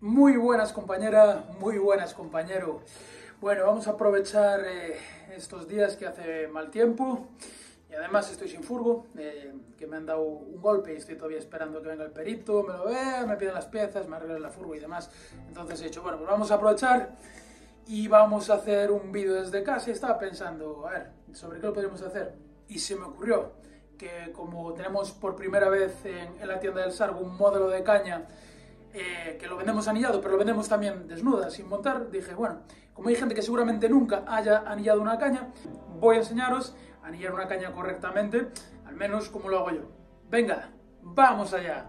Muy buenas compañera, muy buenas compañero. Bueno, vamos a aprovechar estos días que hace mal tiempo y además estoy sin furgo, que me han dado un golpe y estoy todavía esperando que venga el perito, me lo vea, me piden las piezas, me arreglen la furgo y demás. Entonces he dicho, bueno, pues vamos a aprovechar y vamos a hacer un vídeo desde casa y estaba pensando, a ver, ¿sobre qué lo podríamos hacer? Y se me ocurrió que como tenemos por primera vez en la tienda del Sargo un modelo de caña que lo vendemos anillado, pero lo vendemos también desnuda, sin montar, dije, bueno, como hay gente que seguramente nunca haya anillado una caña, voy a enseñaros a anillar una caña correctamente, al menos como lo hago yo. Venga, ¡vamos allá!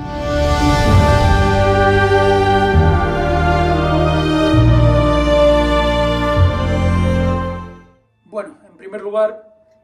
Bueno, en primer lugar,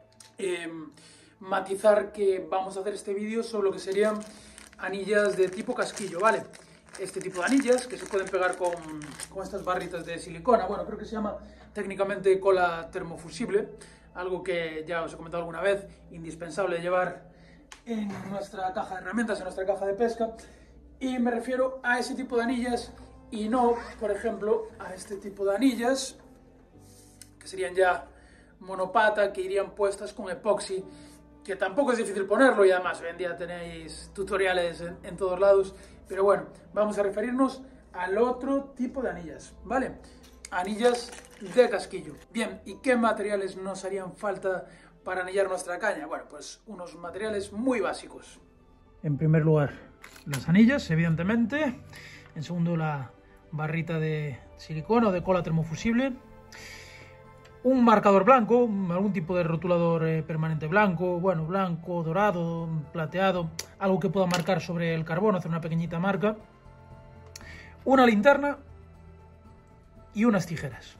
matizar que vamos a hacer este vídeo sobre lo que serían anillas de tipo casquillo, ¿vale? Este tipo de anillas que se pueden pegar con estas barritas de silicona. Bueno, creo que se llama técnicamente cola termofusible, algo que ya os he comentado alguna vez, indispensable llevar en nuestra caja de herramientas, en nuestra caja de pesca. Y me refiero a ese tipo de anillas y no, por ejemplo, a este tipo de anillas, que serían ya monopata, que irían puestas con epoxi, que tampoco es difícil ponerlo y además hoy en día tenéis tutoriales en todos lados. Pero bueno, vamos a referirnos al otro tipo de anillas, ¿vale? Anillas de casquillo. Bien, ¿y qué materiales nos harían falta para anillar nuestra caña? Bueno, pues unos materiales muy básicos. En primer lugar, las anillas, evidentemente. En segundo, la barrita de silicona o de cola termofusible. Un marcador blanco, algún tipo de rotulador permanente blanco, bueno, blanco, dorado, plateado, algo que pueda marcar sobre el carbono, hacer una pequeñita marca. Una linterna y unas tijeras.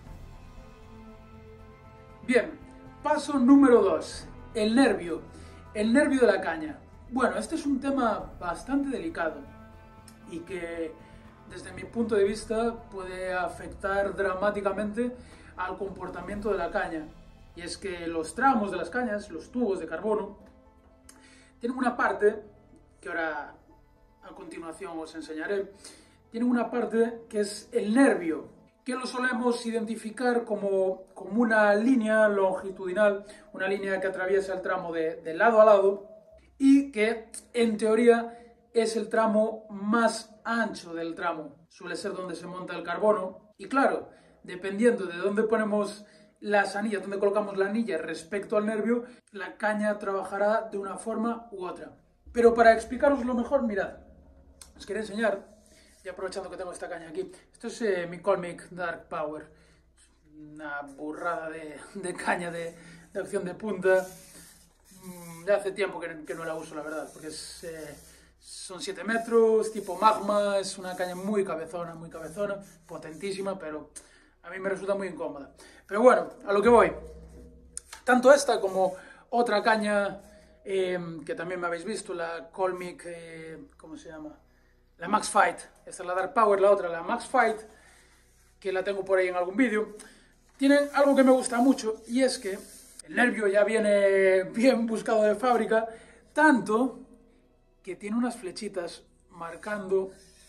Bien, paso número 2, el nervio de la caña. Bueno, este es un tema bastante delicado y que desde mi punto de vista puede afectar dramáticamente al comportamiento de la caña. Y es que los tramos de las cañas, los tubos de carbono, tienen una parte, que ahora a continuación os enseñaré, tienen una parte que es el nervio, que lo solemos identificar como una línea longitudinal, una línea que atraviesa el tramo de lado a lado y que en teoría es el tramo más ancho del tramo. Suele ser donde se monta el carbono y claro, dependiendo de dónde ponemos las anillas, dónde colocamos la anilla respecto al nervio, la caña trabajará de una forma u otra. Pero para explicaros lo mejor, mirad, os quería enseñar, y aprovechando que tengo esta caña aquí, esto es mi Colmic Dark Power, una burrada de caña de acción de punta. Ya hace tiempo que no la uso, la verdad, porque son 7 metros, tipo magma, es una caña muy cabezona, potentísima, pero a mí me resulta muy incómoda. Pero bueno, a lo que voy. Tanto esta como otra caña que también me habéis visto, la Colmic, ¿cómo se llama? La Max Fight. Esta es la Dark Power, la otra, la Max Fight, que la tengo por ahí en algún vídeo. Tienen algo que me gusta mucho y es que el nervio ya viene bien buscado de fábrica, tanto que tiene unas flechitas marcando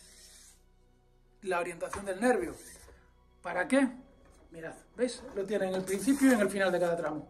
la orientación del nervio. ¿Para qué? Mirad, ¿veis? Lo tiene en el principio y en el final de cada tramo.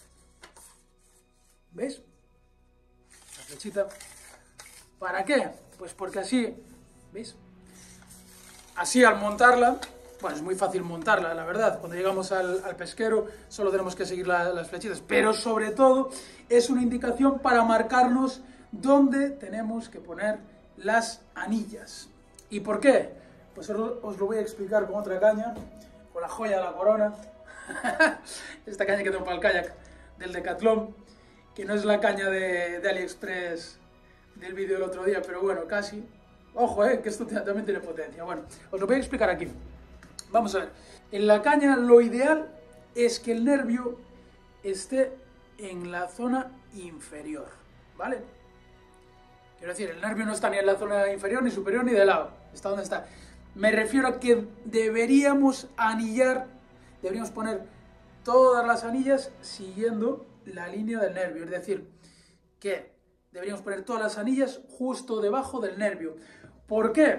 ¿Veis? La flechita. ¿Para qué? Pues porque así, ¿veis? Así al montarla, bueno, es muy fácil montarla, la verdad. Cuando llegamos al pesquero solo tenemos que seguir las flechitas. Pero sobre todo es una indicación para marcarnos dónde tenemos que poner las anillas. ¿Y por qué? Pues os lo voy a explicar con otra caña, con la joya de la corona. Esta caña que tengo para el kayak del Decathlon, que no es la caña de AliExpress del vídeo del otro día, pero bueno, casi. Ojo, que esto también tiene potencia. Bueno, os lo voy a explicar aquí. Vamos a ver. En la caña lo ideal es que el nervio esté en la zona inferior, ¿vale? Quiero decir, el nervio no está ni en la zona inferior, ni superior, ni de lado. Está donde está. Me refiero a que deberíamos anillar, deberíamos poner todas las anillas siguiendo la línea del nervio. Es decir, que deberíamos poner todas las anillas justo debajo del nervio. ¿Por qué?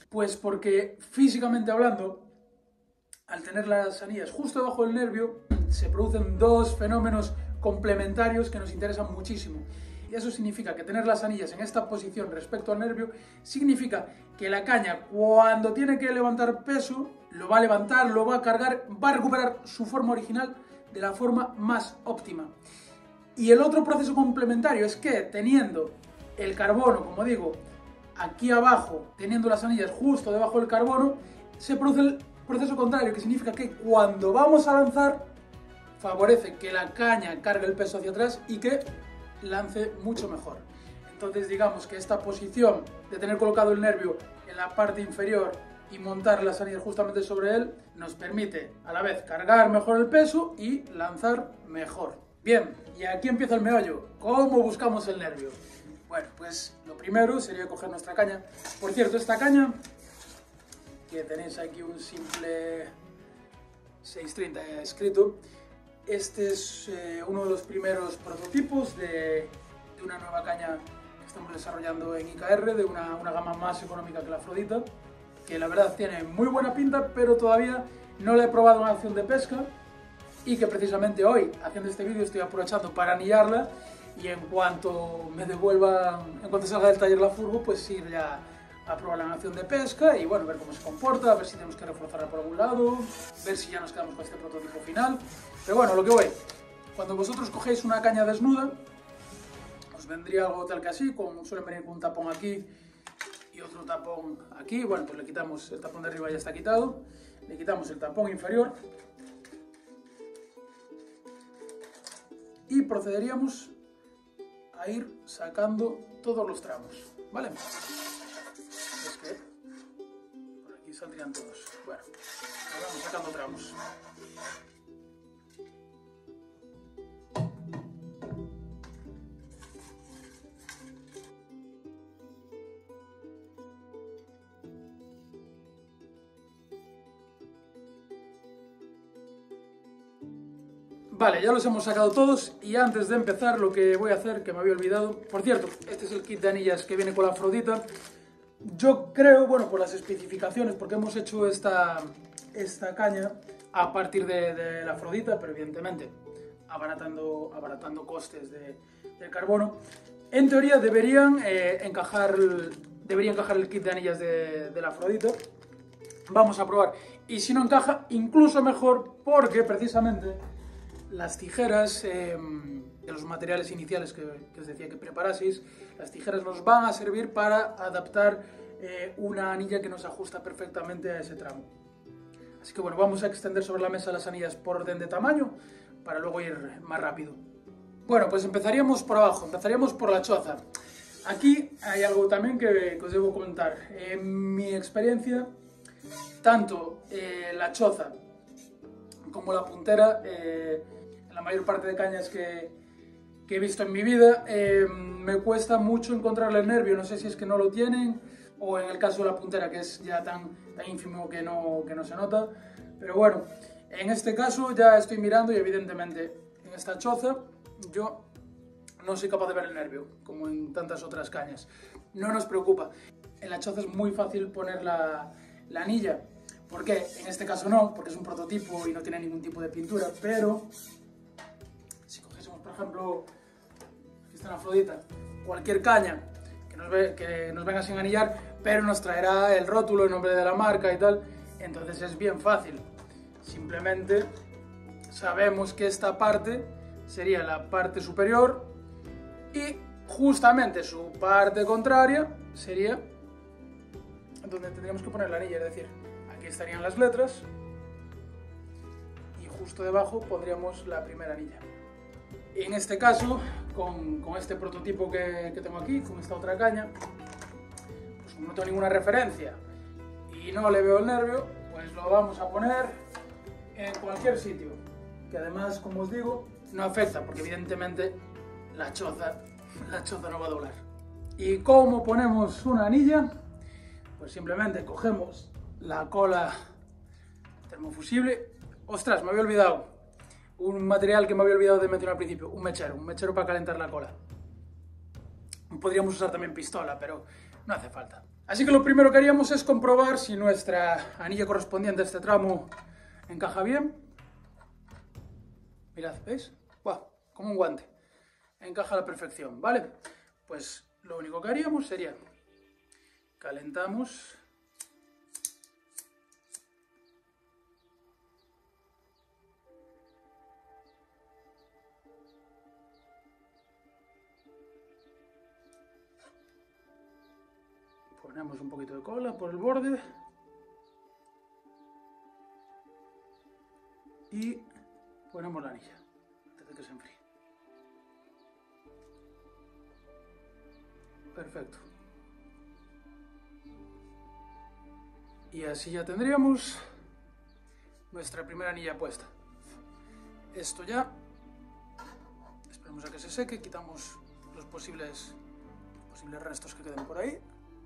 Pues porque físicamente hablando, al tener las anillas justo debajo del nervio, se producen dos fenómenos complementarios que nos interesan muchísimo. Y eso significa que tener las anillas en esta posición respecto al nervio significa que la caña, cuando tiene que levantar peso, lo va a levantar, lo va a cargar, va a recuperar su forma original de la forma más óptima. Y el otro proceso complementario es que teniendo el carbono, como digo, aquí abajo, teniendo las anillas justo debajo del carbono, se produce el proceso contrario, que significa que cuando vamos a lanzar, favorece que la caña cargue el peso hacia atrás y que lance mucho mejor. Entonces digamos que esta posición de tener colocado el nervio en la parte inferior y montar las anillas justamente sobre él nos permite a la vez cargar mejor el peso y lanzar mejor. Bien, y aquí empieza el meollo. ¿Cómo buscamos el nervio? Bueno, pues lo primero sería coger nuestra caña. Por cierto, esta caña, que tenéis aquí un simple 630 escrito, este es uno de los primeros prototipos de una nueva caña que estamos desarrollando en IKR, de una gama más económica que la Afrodita, que la verdad tiene muy buena pinta, pero todavía no la he probado en acción de pesca, y que precisamente hoy, haciendo este vídeo, estoy aprovechando para anillarla, y en cuanto me devuelvan, en cuanto salga del taller la furgo, pues ir ya a probarla en acción de pesca y bueno, ver cómo se comporta, ver si tenemos que reforzarla por algún lado, ver si ya nos quedamos con este prototipo final. Pero bueno, lo que voy, cuando vosotros cogéis una caña desnuda, os vendría algo tal que así, suelen venir con un tapón aquí y otro tapón aquí. Bueno, pues le quitamos el tapón de arriba, ya está quitado, le quitamos el tapón inferior y procederíamos a ir sacando todos los tramos, ¿vale? Es que por aquí saldrían todos. Bueno, vamos sacando tramos. Vale, ya los hemos sacado todos y antes de empezar lo que voy a hacer, que me había olvidado, por cierto, este es el kit de anillas que viene con la Afrodita. Yo creo, bueno, por las especificaciones, porque hemos hecho esta caña a partir de la Afrodita, pero evidentemente abaratando costes del carbono, en teoría deberían encajar el kit de anillas de la Afrodita. Vamos a probar, y si no encaja, incluso mejor, porque precisamente las tijeras de los materiales iniciales que os decía que preparaseis, las tijeras nos van a servir para adaptar una anilla que nos ajusta perfectamente a ese tramo. Así que bueno, vamos a extender sobre la mesa las anillas por orden de tamaño para luego ir más rápido. Bueno, pues empezaríamos por abajo, empezaríamos por la choza. Aquí hay algo también que os debo comentar. En mi experiencia, tanto la choza como la puntera, la mayor parte de cañas que he visto en mi vida, me cuesta mucho encontrarle el nervio. No sé si es que no lo tienen, o en el caso de la puntera, que es ya tan ínfimo que no se nota. Pero bueno, en este caso ya estoy mirando y evidentemente en esta choza yo no soy capaz de ver el nervio, como en tantas otras cañas. No nos preocupa. En la choza es muy fácil poner la anilla. ¿Por qué? En este caso no, porque es un prototipo y no tiene ningún tipo de pintura, pero si cogiésemos, por ejemplo, aquí está la Afrodita, cualquier caña que nos venga sin anillar, pero nos traerá el rótulo, el nombre de la marca y tal, entonces es bien fácil. Simplemente sabemos que esta parte sería la parte superior y justamente su parte contraria sería donde tendríamos que poner la anilla, es decir, aquí estarían las letras y justo debajo pondríamos la primera anilla. Y en este caso, con este prototipo que tengo aquí, con esta otra caña, pues como no tengo ninguna referencia y no le veo el nervio, pues lo vamos a poner en cualquier sitio, que además, como os digo, no afecta, porque evidentemente la choza no va a doblar. ¿Y cómo ponemos una anilla? Pues simplemente cogemos la cola termofusible. ¡Ostras! Me había olvidado un material que me había olvidado de mencionar al principio, un mechero para calentar la cola. Podríamos usar también pistola, pero no hace falta. Así que lo primero que haríamos es comprobar si nuestra anilla correspondiente a este tramo encaja bien. Mirad, ¿veis? ¡Buah! Como un guante. Encaja a la perfección, ¿vale? Pues lo único que haríamos sería calentamos ponemos un poquito de cola por el borde y ponemos la anilla antes de que se enfríe. Perfecto. Y así ya tendríamos nuestra primera anilla puesta. Esto ya, esperemos a que se seque, quitamos los posibles restos que queden por ahí.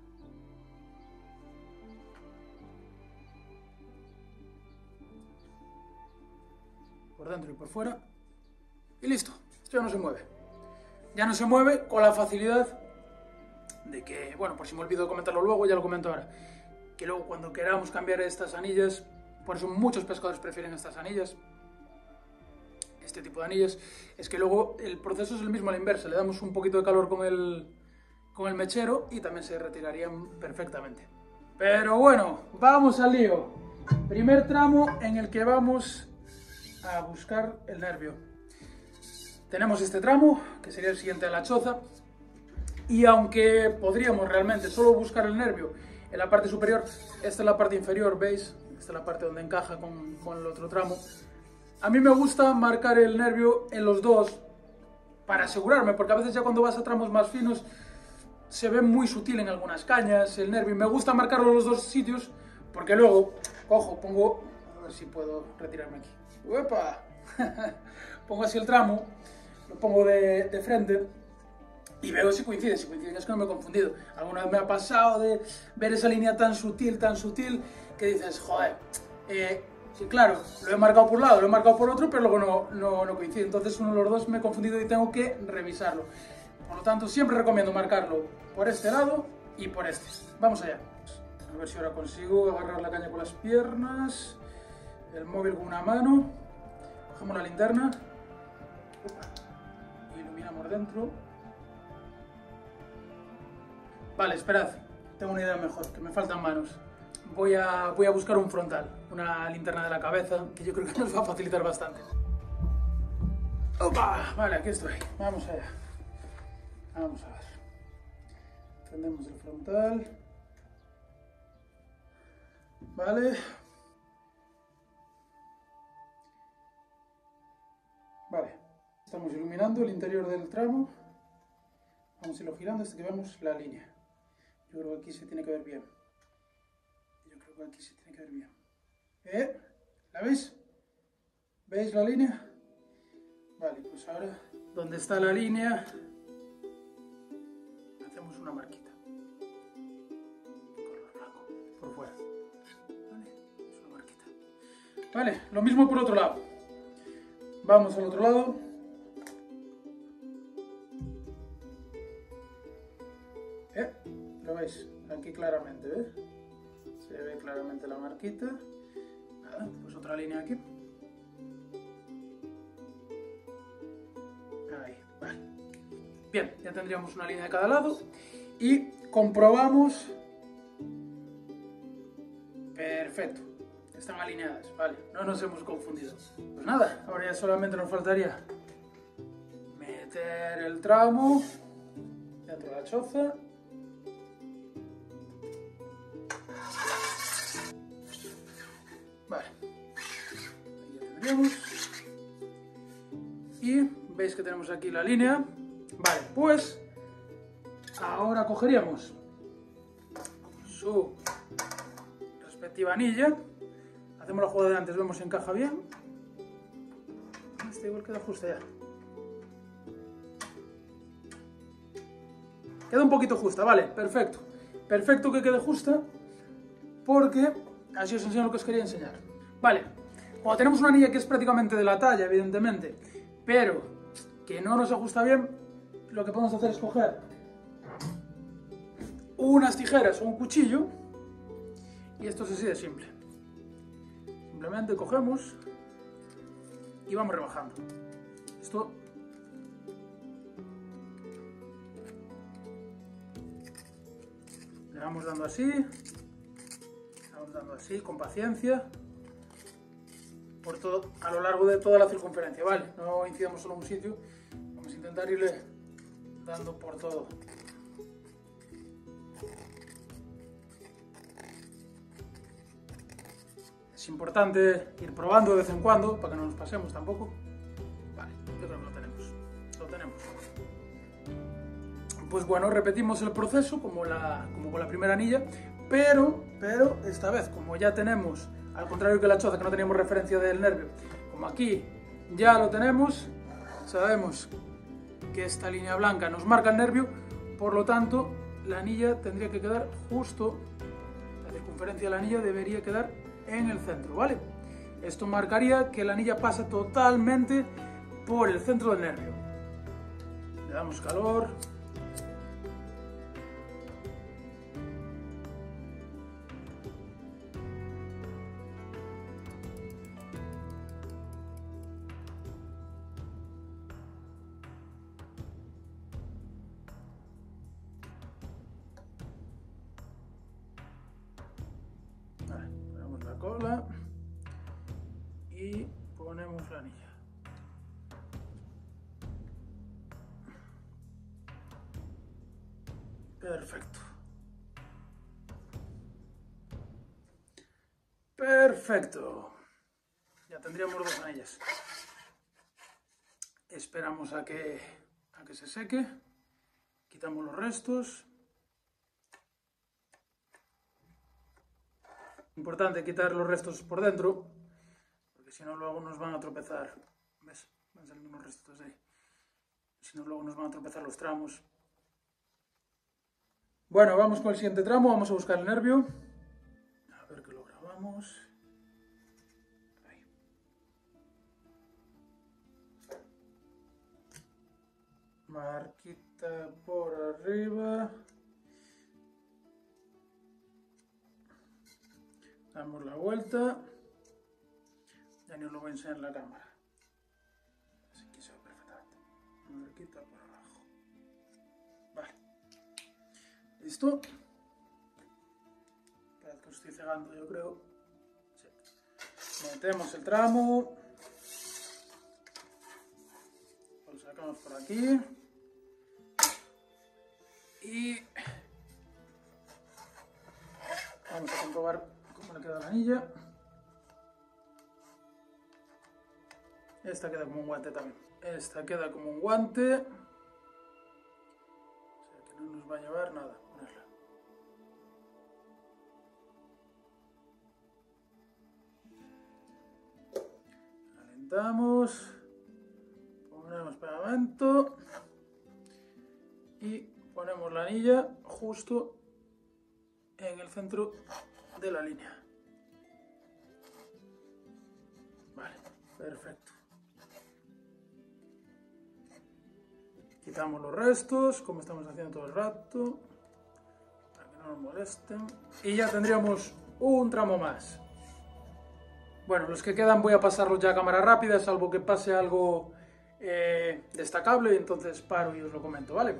Por dentro y por fuera. Y listo, esto ya no se mueve. Ya no se mueve con la facilidad de que, bueno, por si me olvido de comentarlo luego, ya lo comento ahora. Que luego cuando queramos cambiar estas anillas, por eso muchos pescadores prefieren estas anillas, este tipo de anillas, es que luego el proceso es el mismo a la inversa, le damos un poquito de calor con el mechero y también se retirarían perfectamente. Pero bueno, vamos al lío. Primer tramo en el que vamos a buscar el nervio. Tenemos este tramo, que sería el siguiente a la choza, y aunque podríamos realmente solo buscar el nervio en la parte superior, esta es la parte inferior, ¿veis? Esta es la parte donde encaja con el otro tramo. A mí me gusta marcar el nervio en los dos para asegurarme, porque a veces ya cuando vas a tramos más finos se ve muy sutil en algunas cañas el nervio. Me gusta marcarlo en los dos sitios porque luego, cojo, pongo, a ver si puedo retirarme aquí. ¡Uepa! Pongo así el tramo, lo pongo de frente y veo si coincide. Si coinciden es que no me he confundido. Alguna vez me ha pasado de ver esa línea tan sutil, que dices, joder, sí, claro, lo he marcado por un lado, lo he marcado por otro, pero luego no coincide. Entonces uno de los dos me he confundido y tengo que revisarlo. Por lo tanto, siempre recomiendo marcarlo por este lado y por este. Vamos allá. A ver si ahora consigo agarrar la caña con las piernas, el móvil con una mano, cogemos la linterna, iluminamos dentro. Vale, esperad, tengo una idea mejor, que me faltan manos. Voy a buscar un frontal, una linterna de la cabeza, que yo creo que nos va a facilitar bastante. ¡Opa! Vale, aquí estoy. Vamos allá. Vamos a ver. Encendemos el frontal. Vale. Vale. Estamos iluminando el interior del tramo. Vamos a irlo girando hasta que veamos la línea. Yo creo que aquí se tiene que ver bien. ¿La veis? ¿Veis la línea? Vale, pues ahora, donde está la línea, hacemos una marquita. Color blanco, por fuera. Vale, es una marquita. Vale, lo mismo por otro lado. Vamos al otro lado. Lo veis, aquí claramente, ¿ves? Se ve claramente la marquita. Nada, pues otra línea aquí. Ahí, vale. Bien, ya tendríamos una línea de cada lado. Y comprobamos. Perfecto. Están alineadas, vale. No nos hemos confundido. Pues nada, ahora ya solamente nos faltaría meter el tramo dentro de la choza. Vale, ahí ya tendríamos. Y veis que tenemos aquí la línea. Vale, pues ahora cogeríamos su respectiva anilla. Hacemos la jugada de antes, vemos si encaja bien. Este igual queda justo ya. Queda un poquito justa, vale, perfecto. Perfecto que quede justa, porque así os enseño lo que os quería enseñar. Vale, cuando tenemos una anilla que es prácticamente de la talla, evidentemente, pero que no nos ajusta bien, lo que podemos hacer es coger unas tijeras o un cuchillo y esto es así de simple. Simplemente cogemos y vamos rebajando. Esto le vamos dando así con paciencia por todo, a lo largo de toda la circunferencia, ¿vale? No incidamos solo en un sitio, vamos a intentar irle dando por todo. Es importante ir probando de vez en cuando, para que no nos pasemos tampoco. Vale, yo creo que lo tenemos. Pues bueno, repetimos el proceso como con la primera anilla, pero esta vez, como ya tenemos, al contrario que la choza, que no teníamos referencia del nervio, como aquí ya lo tenemos, sabemos que esta línea blanca nos marca el nervio, por lo tanto, la anilla tendría que quedar justo, la circunferencia de la anilla debería quedar en el centro, ¿vale? Esto marcaría que la anilla pasa totalmente por el centro del nervio. Le damos calor. Vale, ponemos la cola y ponemos la anilla. Perfecto. Perfecto. Ya tendríamos dos anillas. Esperamos a que se seque. Quitamos los restos. Importante quitar los restos por dentro, porque si no luego nos van a tropezar. ¿Ves? Van saliendo unos restos ahí. Si no luego nos van a tropezar los tramos. Bueno, vamos con el siguiente tramo, vamos a buscar el nervio. A ver que lo grabamos. Ahí. Marquita por arriba. Damos la vuelta. Ya ni os lo voy a enseñar en la cámara. Así que se ve perfectamente. Marquita por abajo. Vale. ¿Listo? Esperad que os estoy cegando, yo creo. Sí. Metemos el tramo. Lo sacamos por aquí. Y vamos a comprobar cómo le queda la anilla. Esta queda como un guante también. Esta queda como un guante. O sea que no nos va a llevar nada ponerla. Calentamos. Ponemos pegamento. Y ponemos la anilla justo en el centro de la línea. Vale, perfecto. Quitamos los restos, como estamos haciendo todo el rato, para que no nos molesten. Y ya tendríamos un tramo más. Bueno, los que quedan voy a pasarlos ya a cámara rápida, salvo que pase algo destacable, y entonces paro y os lo comento, ¿vale?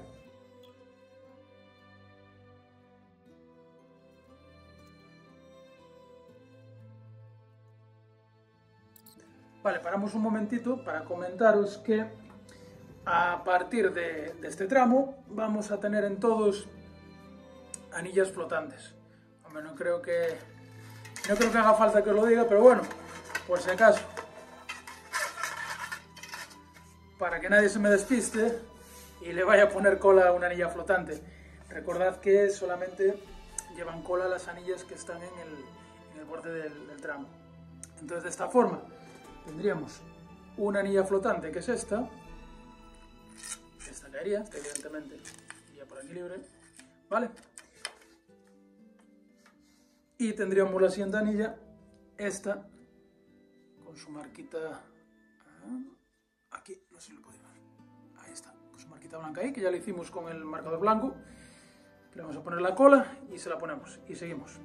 Vale, paramos un momentito para comentaros que a partir de este tramo vamos a tener en todos anillas flotantes. Hombre, no creo que haga falta que os lo diga, pero bueno, por si acaso, para que nadie se me despiste y le vaya a poner cola a una anilla flotante. Recordad que solamente llevan cola las anillas que están en el borde del tramo. Entonces, de esta forma tendríamos una anilla flotante, que es esta. Esta caería, esta evidentemente iría por aquí libre, ¿vale? Y tendríamos la siguiente anilla, esta, con su marquita aquí, no sé si lo podéis ver, ahí está, con su marquita blanca ahí, que ya lo hicimos con el marcador blanco. Le vamos a poner la cola y se la ponemos y seguimos.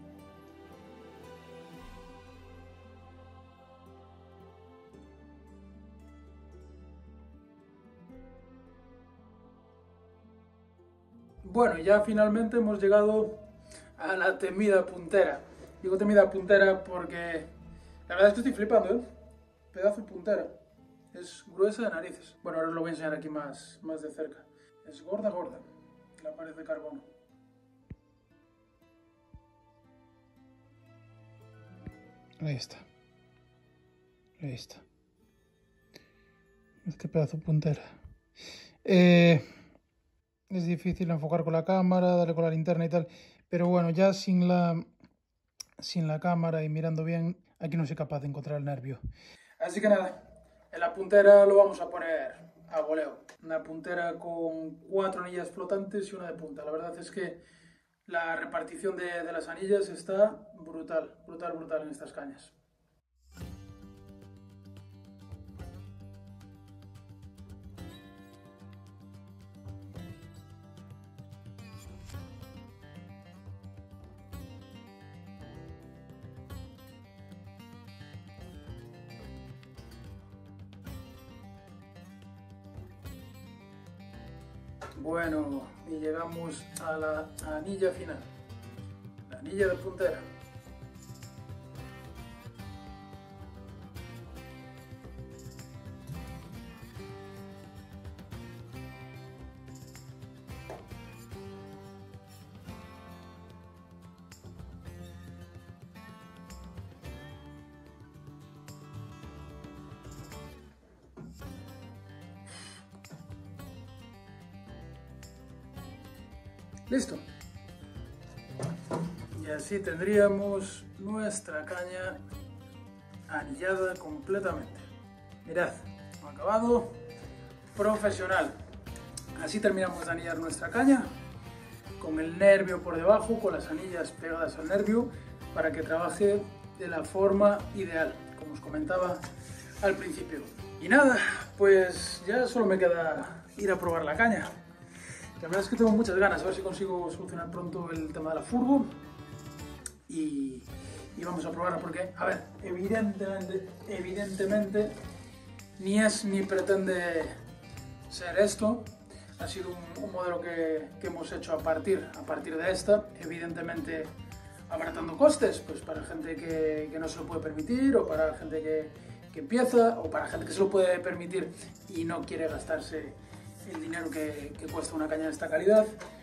Bueno, ya finalmente hemos llegado a la temida puntera. Digo temida puntera porque la verdad es que estoy flipando, ¿eh? Pedazo de puntera. Es gruesa de narices. Bueno, ahora os lo voy a enseñar aquí más de cerca. Es gorda, gorda, la pared de carbono. Ahí está. Ahí está. Qué pedazo de puntera. Es difícil enfocar con la cámara, darle con la linterna y tal. Pero bueno, ya sin la cámara y mirando bien, aquí no soy capaz de encontrar el nervio. Así que nada, en la puntera lo vamos a poner a voleo. Una puntera con 4 anillas flotantes y una de punta. La verdad es que la repartición de las anillas está brutal, brutal, brutal en estas cañas. Bueno, y llegamos a la anilla final, la anilla de puntera. Listo. Y así tendríamos nuestra caña anillada completamente. Mirad, un acabado profesional. Así terminamos de anillar nuestra caña, con el nervio por debajo, con las anillas pegadas al nervio, para que trabaje de la forma ideal, como os comentaba al principio. Y nada, pues ya solo me queda ir a probar la caña. La verdad es que tengo muchas ganas, a ver si consigo solucionar pronto el tema de la furgo y vamos a probarla porque, a ver, evidentemente ni es ni pretende ser esto. Ha sido un modelo que hemos hecho a partir de esta, evidentemente abaratando costes, pues para gente que no se lo puede permitir, o para gente que empieza, o para gente que se lo puede permitir y no quiere gastarse el dinero que cuesta una caña de esta calidad.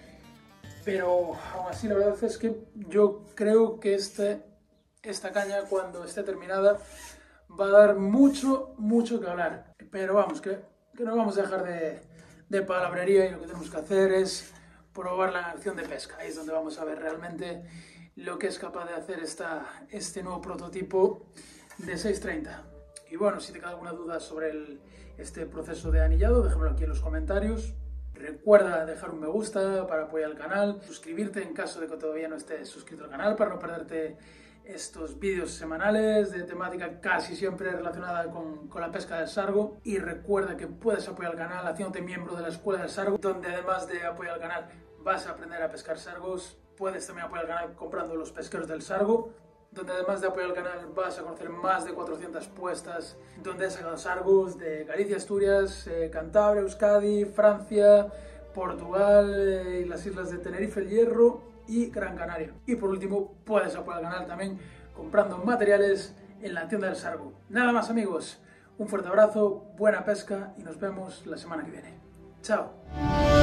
Pero aún así la verdad es que yo creo que esta caña, cuando esté terminada, va a dar mucho que hablar. Pero vamos, que no vamos a dejar de palabrería, y lo que tenemos que hacer es probarla en acción de pesca. Ahí es donde vamos a ver realmente lo que es capaz de hacer este nuevo prototipo de 630. Y bueno, si te queda alguna duda sobre este proceso de anillado, déjamelo aquí en los comentarios. Recuerda dejar un me gusta para apoyar el canal, suscribirte en caso de que todavía no estés suscrito al canal para no perderte estos vídeos semanales de temática casi siempre relacionada con la pesca del sargo. Y recuerda que puedes apoyar el canal haciéndote miembro de la Escuela del Sargo, donde además de apoyar el canal vas a aprender a pescar sargos. Puedes también apoyar el canal comprando los pesqueros del sargo, donde además de apoyar el canal vas a conocer más de 400 puestas donde he sacado sargos de Galicia, Asturias, Cantabria, Euskadi, Francia, Portugal, y las islas de Tenerife, El Hierro y Gran Canaria. Y por último, puedes apoyar el canal también comprando materiales en la tienda del sargo. Nada más, amigos, un fuerte abrazo, buena pesca y nos vemos la semana que viene. Chao.